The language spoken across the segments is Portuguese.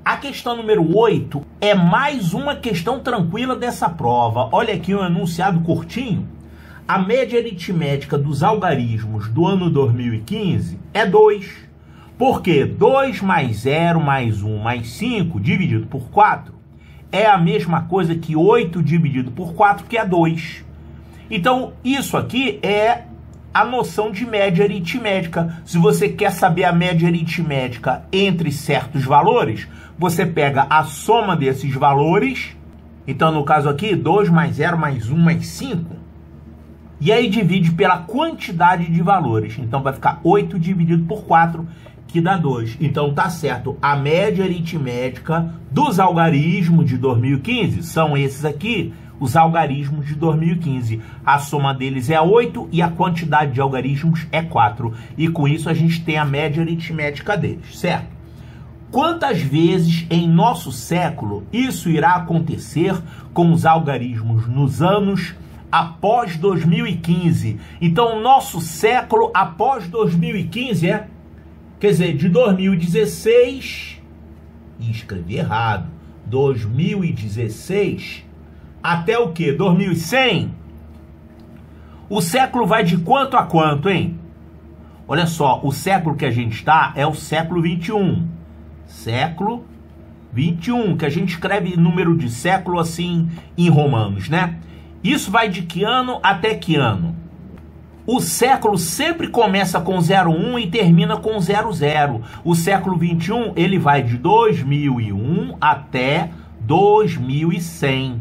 A questão número 8 é mais uma questão tranquila dessa prova. Olha aqui um enunciado curtinho. A média aritmética dos algarismos do ano 2015 é 2. Porque 2 mais 0 mais 1 mais 5 dividido por 4 é a mesma coisa que 8 dividido por 4, que é 2. Então, isso aqui é a noção de média aritmética. Se você quer saber a média aritmética entre certos valores, você pega a soma desses valores. Então, no caso aqui, 2 mais 0 mais 1 mais 5. E aí divide pela quantidade de valores. Então, vai ficar 8 dividido por 4, que dá 2. Então, tá certo. A média aritmética dos algarismos de 2015 são esses aqui, os algarismos de 2015. A soma deles é 8 e a quantidade de algarismos é 4. E com isso a gente tem a média aritmética deles, certo? Quantas vezes em nosso século isso irá acontecer com os algarismos nos anos após 2015? Então, nosso século após 2015 é, quer dizer, de 2016, e escrevi errado, 2016 até o quê? 2100? O século vai de quanto a quanto, hein? Olha só, o século que a gente está é o século 21. Século 21, que a gente escreve número de século assim em romanos, né? Isso vai de que ano até que ano? O século sempre começa com 01 e termina com 00. O século 21, ele vai de 2001 até 2100.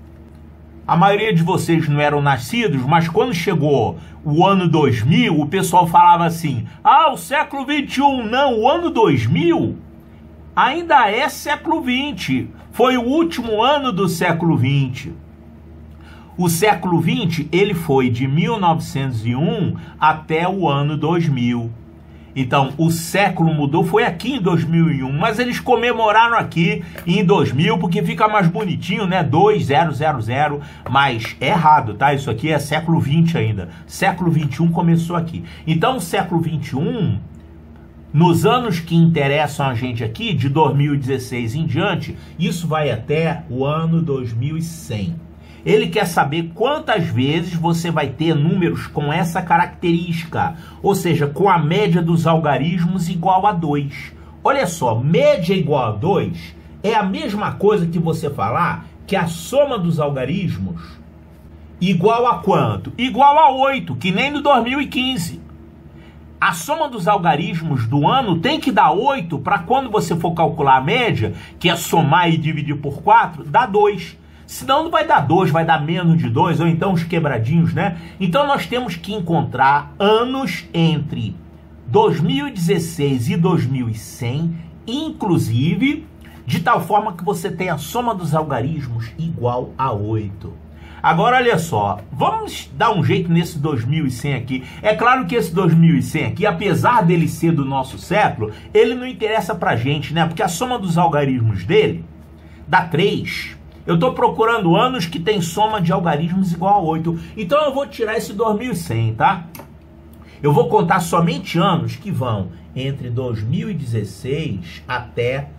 A maioria de vocês não eram nascidos, mas quando chegou o ano 2000, o pessoal falava assim: ah, o século 21, não, o ano 2000 ainda é século 20. Foi o último ano do século 20. O século 20, ele foi de 1901 até o ano 2000. Então, o século mudou, foi aqui em 2001, mas eles comemoraram aqui em 2000, porque fica mais bonitinho, né? 2000, mas é errado, tá? Isso aqui é século 20 ainda. Século 21 começou aqui. Então, o século 21, nos anos que interessam a gente aqui, de 2016 em diante, isso vai até o ano 2100. Ele quer saber quantas vezes você vai ter números com essa característica, ou seja, com a média dos algarismos igual a 2. Olha só, média igual a 2 é a mesma coisa que você falar que a soma dos algarismos igual a quanto? Igual a 8, que nem no 2015. A soma dos algarismos do ano tem que dar 8 para quando você for calcular a média, que é somar e dividir por 4, dá 2. Senão não vai dar 2, vai dar menos de 2, ou então os quebradinhos, né? Então nós temos que encontrar anos entre 2016 e 2100, inclusive, de tal forma que você tenha a soma dos algarismos igual a 8. Agora, olha só, vamos dar um jeito nesse 2100 aqui. É claro que esse 2100 aqui, apesar dele ser do nosso século, ele não interessa pra gente, né? Porque a soma dos algarismos dele dá 3. Eu estou procurando anos que tem soma de algarismos igual a 8. Então eu vou tirar esse 2100, tá? Eu vou contar somente anos que vão entre 2016 até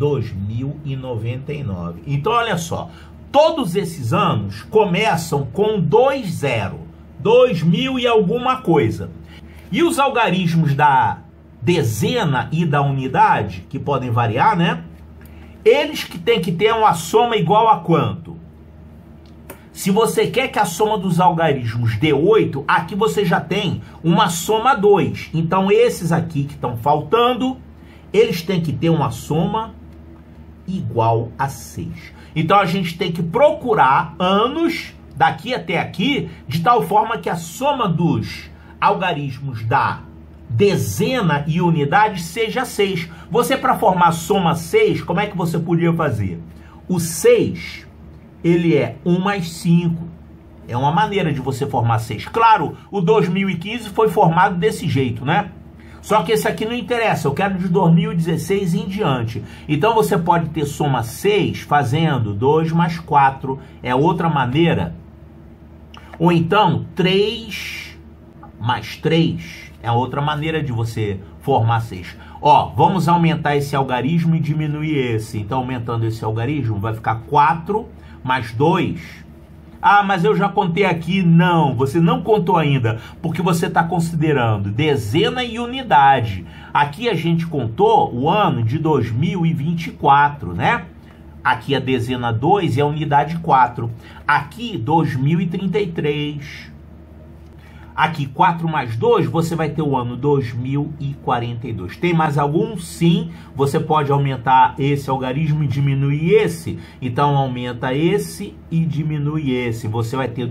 2099. Então olha só, todos esses anos começam com 20. 2000 e alguma coisa. E os algarismos da dezena e da unidade, que podem variar, né? Eles que tem que ter uma soma igual a quanto? Se você quer que a soma dos algarismos dê 8, aqui você já tem uma soma 2. Então, esses aqui que estão faltando, eles têm que ter uma soma igual a 6. Então, a gente tem que procurar anos daqui até aqui, de tal forma que a soma dos algarismos da dezena e unidade seja 6. Você, para formar soma 6, como é que você podia fazer? O 6, ele é 1 mais 5. É uma maneira de você formar 6. Claro, o 2015 foi formado desse jeito, né? Só que esse aqui não interessa, eu quero de 2016 em diante. Então você pode ter soma 6 fazendo 2 mais 4. É outra maneira. Ou então 3 mais 3. É outra maneira de você formar 6. Ó, vamos aumentar esse algarismo e diminuir esse. Então, aumentando esse algarismo, vai ficar 4 mais 2. Ah, mas eu já contei aqui. Não, você não contou ainda, porque você está considerando dezena e unidade. Aqui a gente contou o ano de 2024, né? Aqui a dezena 2 e a unidade 4. Aqui 2033. Aqui 4 mais 2, você vai ter o ano 2042. Tem mais algum? Sim. Você pode aumentar esse algarismo e diminuir esse. Então aumenta esse e diminui esse. Você vai ter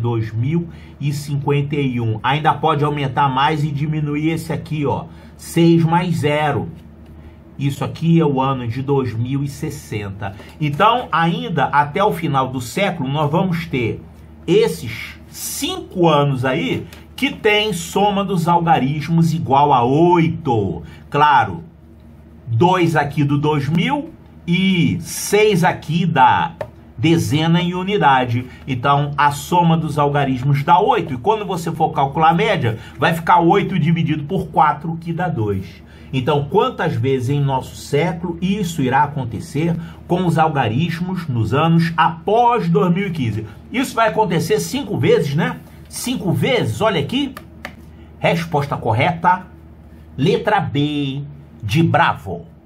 2051. Ainda pode aumentar mais e diminuir esse aqui, ó. 6 mais 0. Isso aqui é o ano de 2060. Então, ainda até o final do século, nós vamos ter esses 5 anos aí que tem soma dos algarismos igual a 8. Claro, 2 aqui do 2000 e 6 aqui da dezena e unidade. Então, a soma dos algarismos dá 8. E quando você for calcular a média, vai ficar 8 dividido por 4, que dá 2. Então, quantas vezes em nosso século isso irá acontecer com os algarismos nos anos após 2015? Isso vai acontecer 5 vezes, né? 5 vezes, olha aqui. Resposta correta, letra B de Bravo.